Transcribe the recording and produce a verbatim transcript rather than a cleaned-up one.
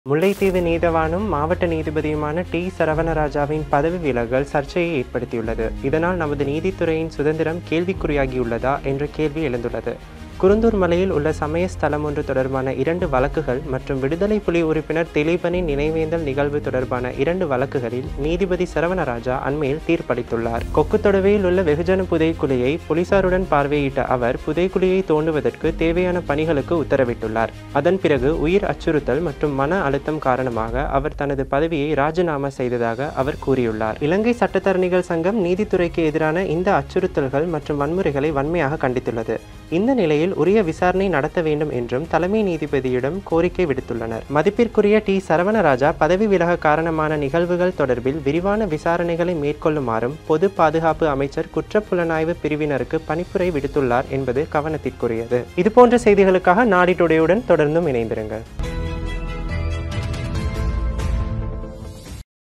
முல்லைத்தீவு நீதவானும் மாவட்ட நீதிபதியுமான டி.சரவணராவின் பதவி விலகல் சர்ச்சையை ஏற்படுத்தியுள்ளது. இதனால் நமது நீதித்துறையின் சுதந்திரம் கேள்விக்குறியாகியுள்ளதா என்ற கேள்வி எழுந்துள்ளது. குருந்தூர் மலையில் உள்ள சமய ஸ்தலம் ஒன்று தொடர்பான இரண்டு வழக்குகள் மற்றும் விடுதலை புலி உறுப்பினர் திலீபனின் நினைவேந்தல் நிகழ்வு தொடர்பான இரண்டு வழக்குகளில் நீதிபதி சரவணராஜா அண்மையில் தீர்ப்பளித்துள்ளார். கொக்குத்தொடவையில் உள்ள வெகுஜன புதைக்குழியை போலீசாருடன் பார்வையிட்ட அவர் புதைக்குழியை தோண்டுவதற்கு தேவையான பணிகளுக்கு உத்தரவிட்டுள்ளார். அதன் பிறகு உயிர் அச்சுறுத்தல் மற்றும் மன அழுத்தம் காரணமாக அவர் தனது பதவியை ராஜினாமா செய்ததாக அவர் கூறியுள்ளார். இலங்கை சட்டத்தரணிகள் சங்கம் நீதித்துறைக்கு எதிரான இந்த அச்சுறுத்தல்கள் மற்றும் வன்முறைகளை வன்மையாக கண்டித்துள்ளது. இந்த நிலையில் உரிய விசாரணை நடத்த வேண்டும் என்றும் தலைமை நீதிபதியிடம் கோரிக்கை விடுத்துள்ளனர். மதிப்பிற்குரிய டி சரவணராஜா பதவி விலக காரணமான நிகழ்வுகள் தொடர்பில் விரிவான விசாரணைகளை மேற்கொள்ளுமாறும் பொது பாதுகாப்பு அமைச்சர் குற்றப்புலனாய்வு பிரிவினருக்கு பணிப்புரை விடுத்துள்ளார் என்பது கவனத்திற்குரியது. இதுபோன்ற செய்திகளுக்காக நாடி டுடேயுடன் தொடர்ந்தும் இணைந்திருங்கள்.